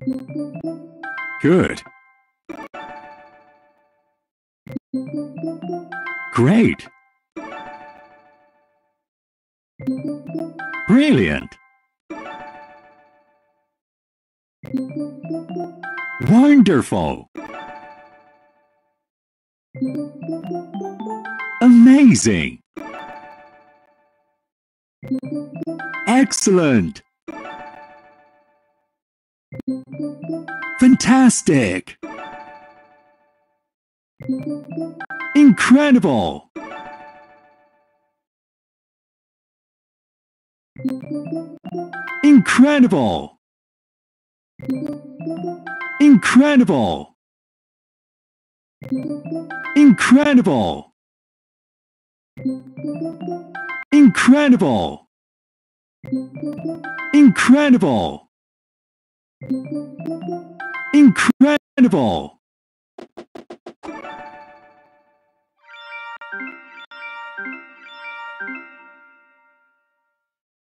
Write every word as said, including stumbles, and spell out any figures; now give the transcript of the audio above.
Good. Great. Brilliant. Wonderful. Amazing. Excellent. Fantastic. Incredible. Incredible. Incredible. Incredible. Incredible. Incredible. Incredible.